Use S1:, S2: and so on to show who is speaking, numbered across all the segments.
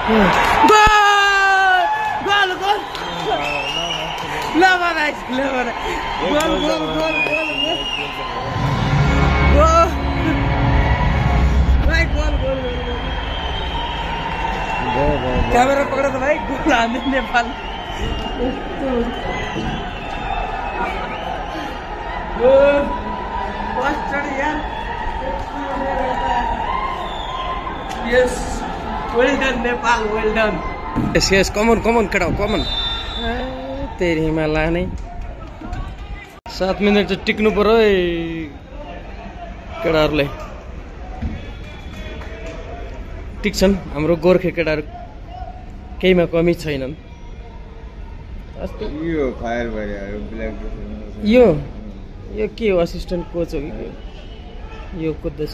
S1: Gol! Gol! Leva, guys! Leva! Gol! Gol! Gol! Gol! Gol! Vai, gol! Gol! Camera पकड़ा था भाई goal आने Nepal Yes, well done Nepal, well done. Yes, yes, come on, kid, come on. तेरी हिमालय नहीं 7 minute चाहिँ टिक्नु पर्यो केटाहरुले टिक्छन् हाम्रो गोर्खे केटाहरु केहीमा कमी छैनन् अस्ति यो फायर भइरहेको ब्ल्याक यो के हो असिस्टेन्ट कोच हो कि यो कुद्दैछ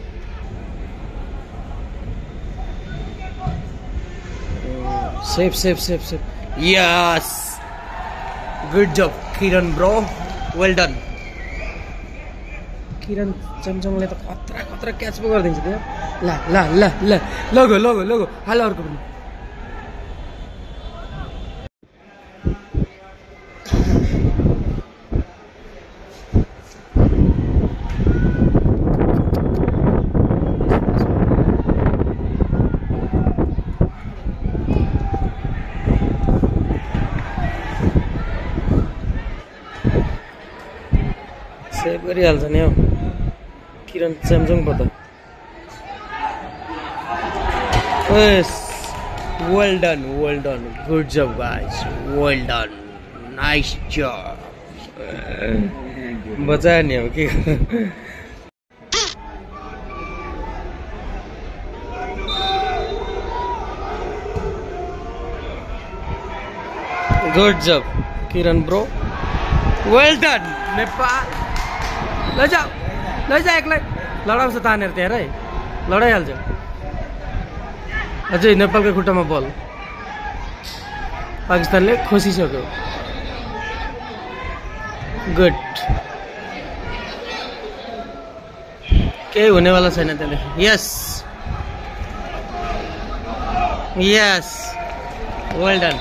S1: सेफ यस गुड जब Kiran bro well done Kiran चमचमले त खतरा क्याच पो गरिदिन्छ त्यो ल लगो हाल अर्को पनि सेभ गरिहाल्छ नि हौ किरण चमचम पो त well done good job guys well done nice job बचा नि हो के good job Kiran bro well done Nepal लैजाऊ एकलाई लडाउँछ तानेर त्यहाँ है लडाइहाल्छ अझै नेपालको खुट्टामा बल पाकिस्तानले खोसिसक्यो गुड केही हुनेवाला छैन त्यसले यस वेल डन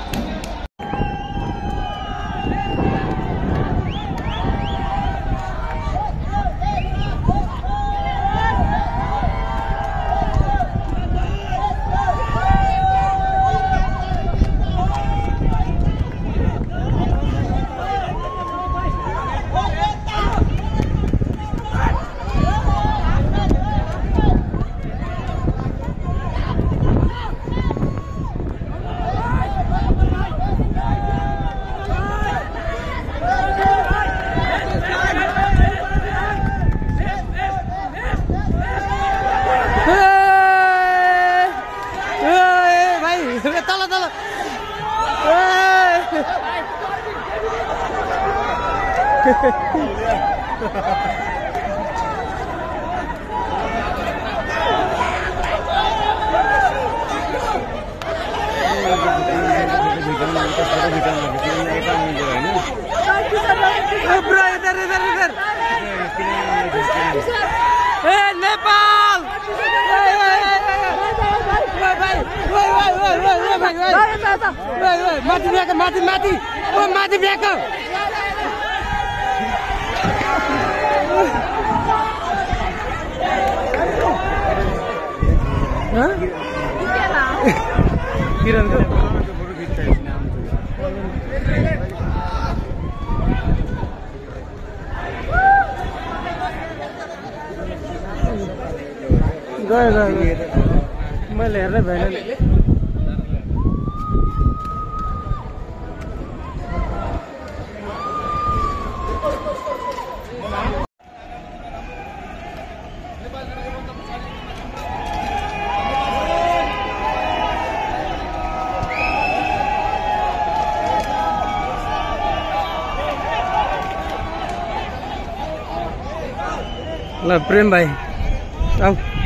S1: नेपाल माथि ब्याक किरणको गयो मैले हेर्दै भएन ल प्रेम भाइ आऊ